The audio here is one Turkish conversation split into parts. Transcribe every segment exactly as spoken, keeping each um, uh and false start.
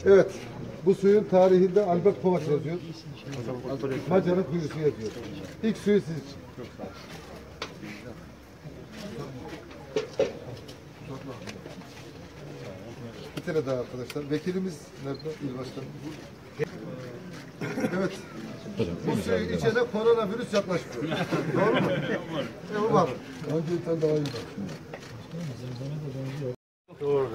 Evet, bu suyun tarihinde Albert Kovaç yazıyor. Macar'ın kuyusu yazıyor. İlk suyu siz için. Çok sağ olun. Bir tane daha arkadaşlar. Vekilimiz nerede? İl başkanı. Evet. Bu suyu içene koronavirüs yaklaşmıyor. Doğru mu? E, umarım. Önce bir tane daha iyi bak. Doğru.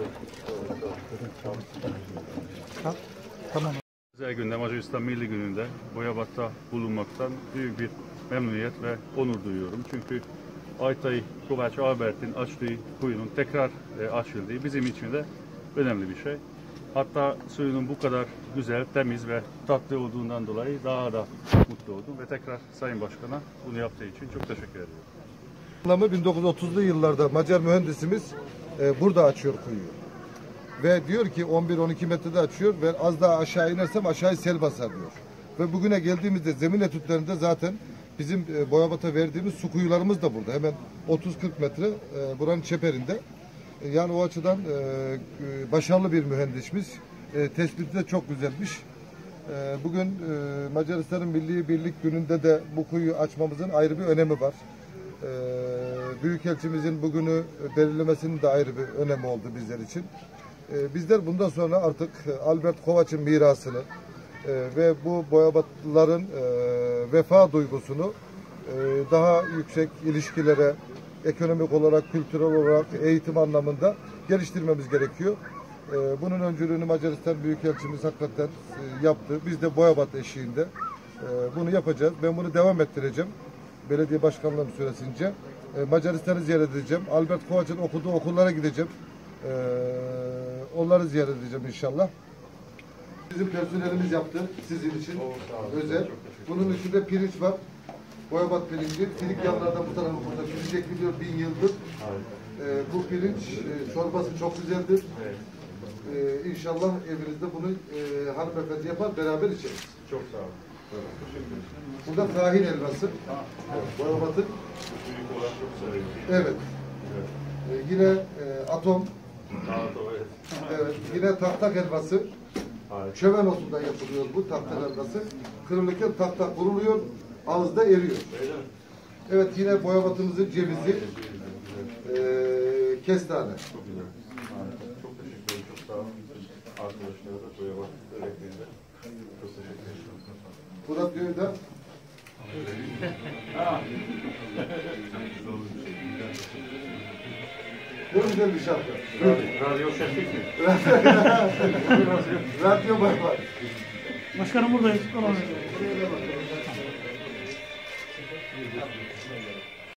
Tamam. Özel günde, Macaristan Milli Günü'nde Boyabat'ta bulunmaktan büyük bir memnuniyet ve onur duyuyorum. Çünkü Aytay Kovaç Albert'in açtığı kuyunun tekrar e, açıldığı bizim için de önemli bir şey. Hatta suyunun bu kadar güzel, temiz ve tatlı olduğundan dolayı daha da mutlu oldum ve tekrar Sayın Başkan'a bunu yaptığı için çok teşekkür ediyorum. bin dokuz yüz otuzlu yıllarda Macar mühendisimiz e, burada açıyor kuyuyu. Ve diyor ki on bir on iki metrede açıyor ve az daha aşağı inersem aşağıya sel basar diyor. Ve bugüne geldiğimizde zemin etütlerinde zaten bizim e, Boyabat'a verdiğimiz su kuyularımız da burada. Hemen otuz kırk metre e, buranın çeperinde. E, yani o açıdan e, başarılı bir mühendisimiz. E, tespiti de çok güzelmiş. E, bugün e, Macaristan'ın Milli Birlik Günü'nde de bu kuyuyu açmamızın ayrı bir önemi var. E, Büyükelçimizin bugünü belirlemesinin de ayrı bir önemi oldu bizler için. Bizler bundan sonra artık Albert Kovaç'ın mirasını ve bu Boyabatlıların vefa duygusunu daha yüksek ilişkilere, ekonomik olarak, kültürel olarak, eğitim anlamında geliştirmemiz gerekiyor. Bunun öncülüğünü Macaristan Büyükelçimiz hakikaten yaptı. Biz de Boyabat eşiğinde bunu yapacağız. Ben bunu devam ettireceğim. Belediye başkanlığım süresince. Macaristan'ı ziyaret edeceğim. Albert Kovaç'ın okuduğu okullara gideceğim. Ee, onları ziyaret edeceğim inşallah. Bizim personelimiz yaptı sizin için özel. Bunun içinde pirinç var. Boyabat pirinci. Filik yanlarda bu tarafa burada pirinç ekiliyor bin yıldır. Ee, bu pirinç e, çorbası çok güzeldir. Ee, inşallah evinizde bunu e, hanımefendi yapar beraber içeriz. Çok sağ olun. Burada tahin elması. Boyabat'ın. Evet. Ee, yine e, atom. Evet, yine tahtak helvası. Çöven otundan yapılıyor bu tahtak helvası. Kırılırken tahtak vuruluyor, ağızda eriyor. Evet, yine Boyabat'ımızın cevizi, ee, kestane. Çok güzel. Çok teşekkür ederim. Çok sağ olun. Arkadaşlara da Boyabat öğretmenine çok teşekkür ederim. Murat diyor da. Ne güzel bir şarkı. Radyo şeflik mi? Radyo var var. Başkanım buradayız.